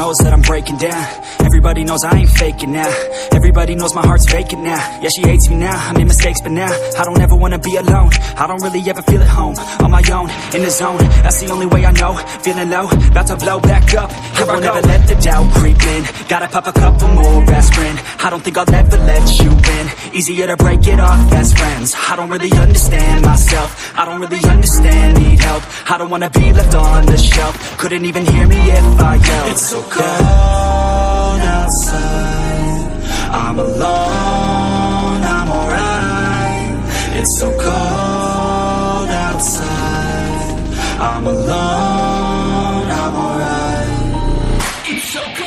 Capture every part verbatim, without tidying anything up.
knows that I'm breaking down. Everybody knows I ain't faking now. Everybody knows my heart's vacant now. Yeah, she hates me now, I made mistakes but now I don't ever wanna be alone. I don't really ever feel at home. On my own, in the zone, that's the only way I know. Feeling low, about to blow back up. Here I won't ever let the doubt creep in. Gotta pop a couple more aspirin. I don't think I'll ever let you in. Easier to break it off best friends. I don't really understand myself. I don't really understand, need help. I don't wanna be left on the shelf. Couldn't even hear me if I yelled. It's so cold outside, I'm alone, I'm alright. It's so cold outside, I'm alone, I'm alright. It's so cold.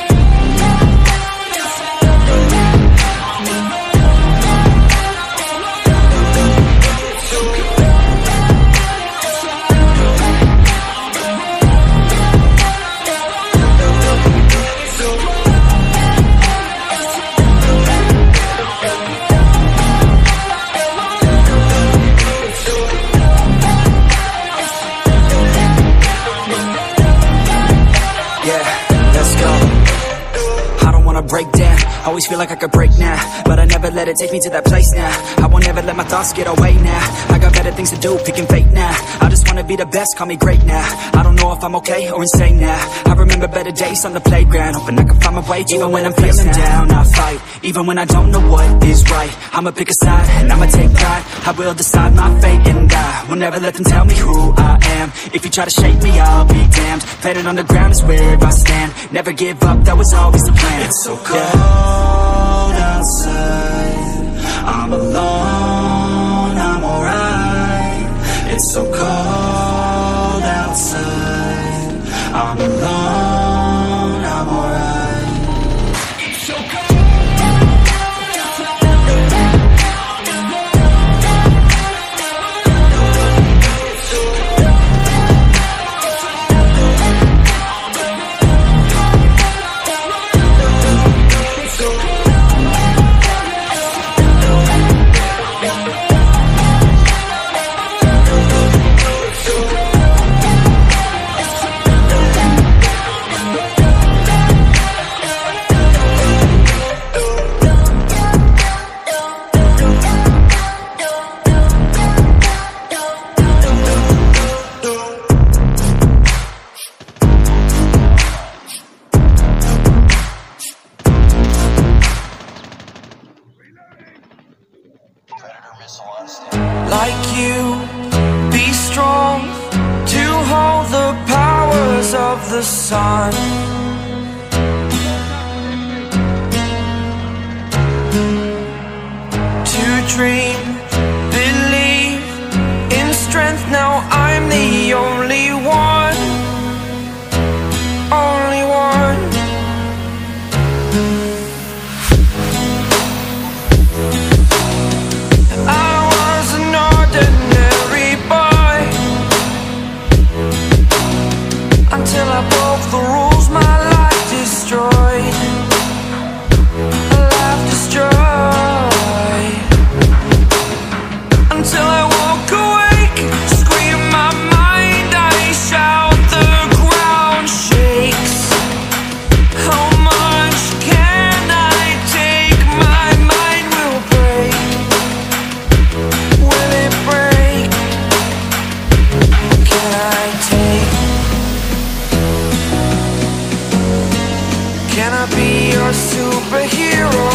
Break down, always feel like I could break now, but I never let it take me to that place now. I won't ever let my thoughts get away now. I got better things to do, picking fate now. I just wanna be the best, call me great now. I don't know if I'm okay or insane now. I remember better days on the playground, hoping I can find my way even when I'm feeling down. I fight, even when I don't know what is right. I'ma pick a side, and I'ma take pride. I will decide my fate and I will never let them tell me who I am. If you try to shake me, I'll be damned. Planet on the ground is where I stand. Never give up, that was always the plan. It's so cold outside, I'm alone, I'm alright. It's so cold outside, I'm alone, I'm alright. It's so cold. Like you, be strong to hold the powers of the sun. To dream, believe in strength. Now I'm the only one, only one. Until I broke the rules, my life destroyed. A life destroyed. Until I walk awake, scream my mind, I shout, the ground shakes. How much can I take? My mind will break. Will it break? Can I take? Can I be your superhero?